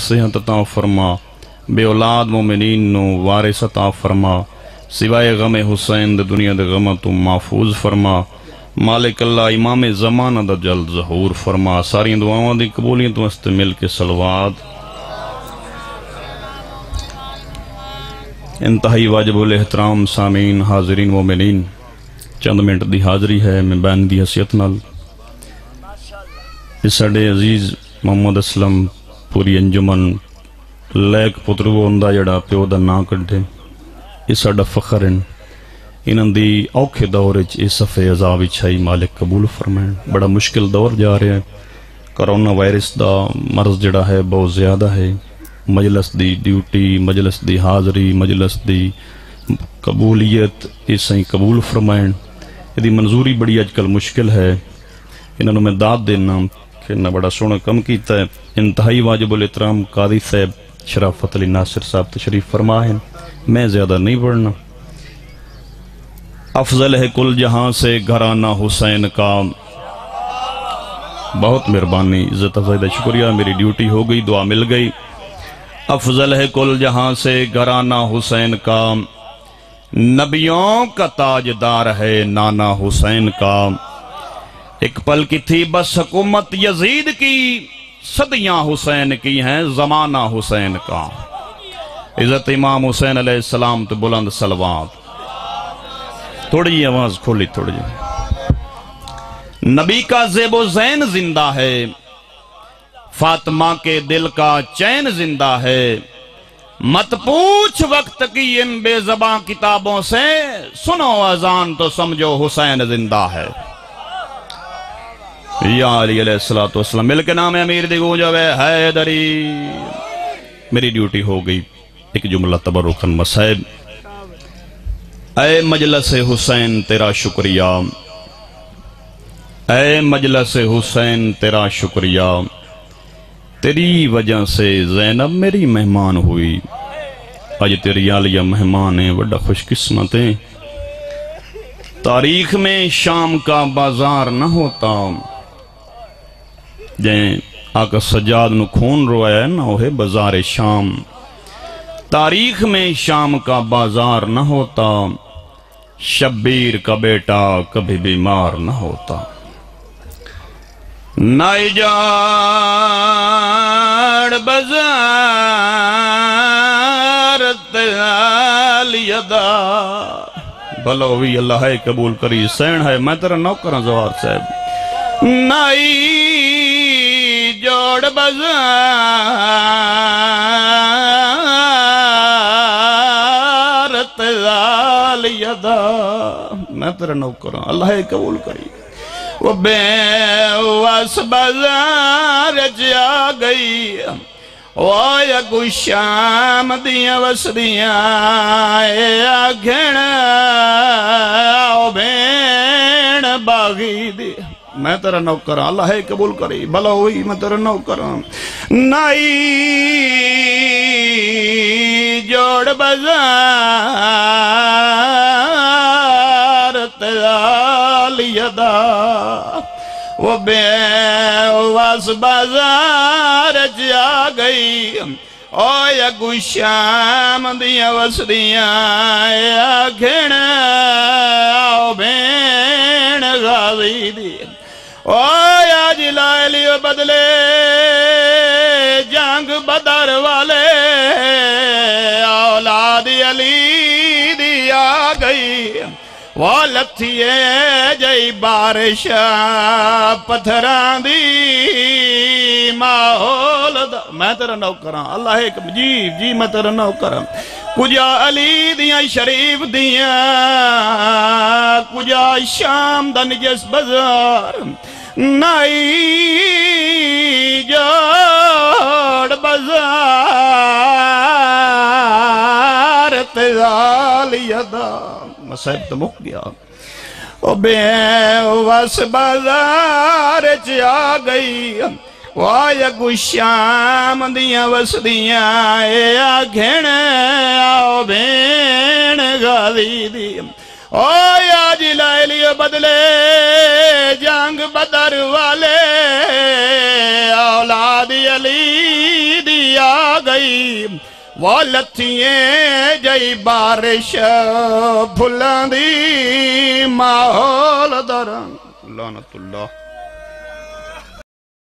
صحت عطا فرما، بے اولاد مومنین نو وارث عطا فرما، سوائے غم حسین دے دنیا دے غم تو محفوظ فرما، مالک اللہ امام زمانہ دا جلد ظہور فرما، ساری دعاواں دی قبولیت واسطے مل کے صلوات۔ انتہائی واجب الاحترام سامعین، حاضرین مومنین، چند منٹ دی حاضری ہے میں بیان دی حیثیت نال اس ساڈے عزیز محمد اسلم پوری انجمن لیک پترو ہوندا جڑا پیو دا نام کڈے، یہ ساڈا فخر ہے۔ انہاں دی اوکھے دور وچ اس صفے عذاب وچ مالک قبول فرمائیں۔ بڑا مشکل دور جا رہا ہے، کرونا وائرس دا مرض جڑا ہے بہت زیادہ ہے، مجلس دی ڈیوٹی، مجلس دی حاضری، مجلس دی قبولیت اس سے قبول فرمائیں۔ یہ منظوری بڑی اج کل مشکل ہے، انہوں نے میں داد دینا کہ انہوں نے بڑا سونا کم کیتا ہے۔ انتہائی واجب الاحترام قاضی صاحب شرافت علی ناصر صاحب تشریف فرما ہے، میں زیادہ نہیں پڑھنا۔ افضل ہے کل جہاں سے گھرانہ حسین کا، بہت مہربانی، عزت افضل شکریہ، میری ڈیوٹی ہو گئی، دعا مل گئی۔ افضل ہے کل جہاں سے گھرانہ حسین کا، نبیوں کا تاجدار ہے نانا حسین کا، ایک پل کی تھی بس حکومت یزید کی، صدیاں حسین کی ہیں زمانہ حسین کا، عزت امام حسین علیہ السلام تو بلند صلوات۔ تھوڑی جی آواز کھولی تھوڑی جی۔ نبی کا زیب و زین زندہ ہے، فاطمہ کے دل کا چین زندہ ہے، مت پوچھ وقت کی ان بے زباں کتابوں سے، سنو اذان تو سمجھو حسین زندہ ہے۔ یا علی علیہ السلام، مل کے نام امیر دی گونجوے حیدری۔ میری ڈیوٹی ہو گئی، ایک جملہ تبرکن مسائب۔ اے مجلس حسین تیرا شکریہ، اے مجلس حسین تیرا شکریہ، تیری وجہ سے زینب میری مہمان ہوئی، آج تیری عالیہ مہمان ہیں، بڑا خوش قسمت ہیں۔ تاریخ میں شام کا بازار نہ ہوتا، جائیں آقا سجاد نو خون روایا ہے نہ ہوئے بازار شام، تاریخ میں شام کا بازار نہ ہوتا، شبیر کا بیٹا کبھی بیمار نہ ہوتا۔ نائجاڑ بازار تالیدہ، بلوی اللہ ہے قبول کری، سین ہے میں تیرا نوکران زوار صاحب۔ نائی جوڑ بازار تالیدہ، میں تیرا نوکران اللہ ہے قبول کری۔ وہ بے واس بازار جا گئی، وہ یکو شام دیاں وسدیاں آگھن آو بین باغی دی، میں تیرا نوکران اللہ ہے قبول کری، بھلا ہوئی میں تیرا نوکران۔ نائی جوڑ بازار تالیدہ، وہ بے واس بازار جا گئی، او یکو شام دیاں وسدیاں آگھن آو بین غازی دی، او یا جلائلی بدلے جنگ بدر والے، اولاد علی دی آ گئی، وہ لتھیے جئی بارش پتھران دی ماحول دا، میں تیرا نوکران اللہ ایک جی میں تیرا نوکران۔ کجا علی دیاں شریف دیاں، کجا شام دا نجس بازار، نائی جوڑ بازار تالیدہ، مسائب تو مک گیا۔ او بے واس بازار جا گئی، وہ یکو شام دیاں وسدیاں آگھن آو بین غازی دی، او یا جلائلی بدلے جنگ بدر والے، اولاد علی دی آ گئی وہ لتھیے جئی بارش بھلن دی ماحول درن لعنت اللہ